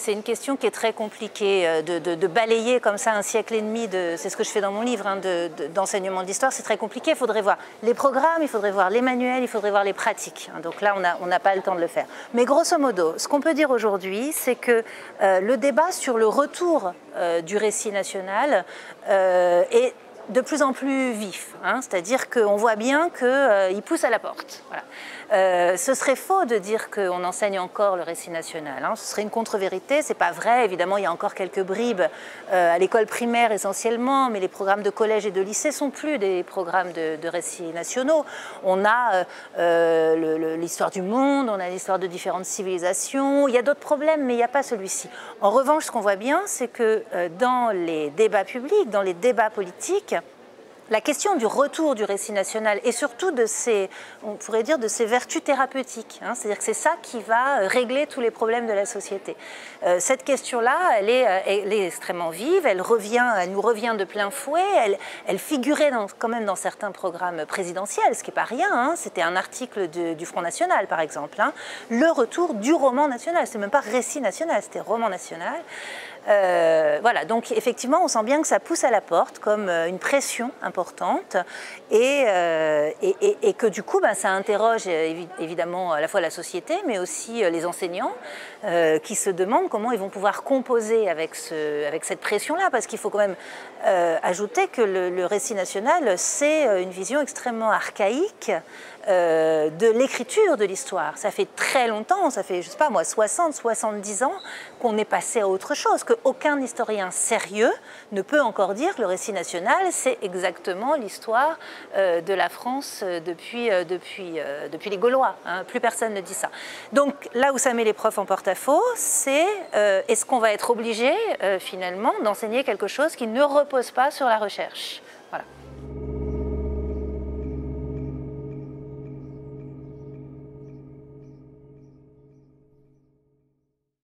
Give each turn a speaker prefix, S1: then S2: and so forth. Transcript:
S1: c'est une question qui est très compliquée, de balayer comme ça un siècle et demi, c'est ce que je fais dans mon livre, hein, d'enseignement de l'histoire, c'est très compliqué. Il faudrait voir les programmes, il faudrait voir les manuels, il faudrait voir les pratiques. Donc là, on n'a pas le temps de le faire. Mais grosso modo, ce qu'on peut dire aujourd'hui, c'est que le débat sur le retour du récit national est de plus en plus vif, hein, c'est-à-dire qu'on voit bien qu'il pousse à la porte. Voilà. Ce serait faux de dire qu'on enseigne encore le récit national, hein, ce serait une contre-vérité, c'est pas vrai, évidemment il y a encore quelques bribes à l'école primaire essentiellement, mais les programmes de collège et de lycée sont plus des programmes de récits nationaux. On a l'histoire du monde, on a l'histoire de différentes civilisations, il y a d'autres problèmes, mais il n'y a pas celui-ci. En revanche, ce qu'on voit bien, c'est que dans les débats publics, dans les débats politiques, la question du retour du récit national et surtout de ses, on pourrait dire, de ses vertus thérapeutiques, hein, c'est-à-dire que c'est ça qui va régler tous les problèmes de la société. Cette question-là, elle est extrêmement vive, elle nous revient de plein fouet, elle figurait quand même dans certains programmes présidentiels, ce qui n'est pas rien, hein, c'était un article du Front National par exemple, hein, le retour du roman national, c'est même pas récit national, c'était roman national. Voilà, donc effectivement, on sent bien que ça pousse à la porte comme une pression importante et que du coup, ça interroge évidemment à la fois la société, mais aussi les enseignants qui se demandent comment ils vont pouvoir composer avec cette pression-là, parce qu'il faut quand même ajouter que le récit national, c'est une vision extrêmement archaïque de l'écriture de l'histoire. Ça fait très longtemps, ça fait, je sais pas moi, 60, 70 ans qu'on est passé à autre chose, qu'aucun historien sérieux ne peut encore dire que le récit national, c'est exactement l'histoire de la France depuis les Gaulois. Hein. Plus personne ne dit ça. Donc là où ça met les profs en porte-à-faux, c'est est-ce qu'on va être obligé finalement d'enseigner quelque chose qui ne repose pas sur la recherche. Voilà.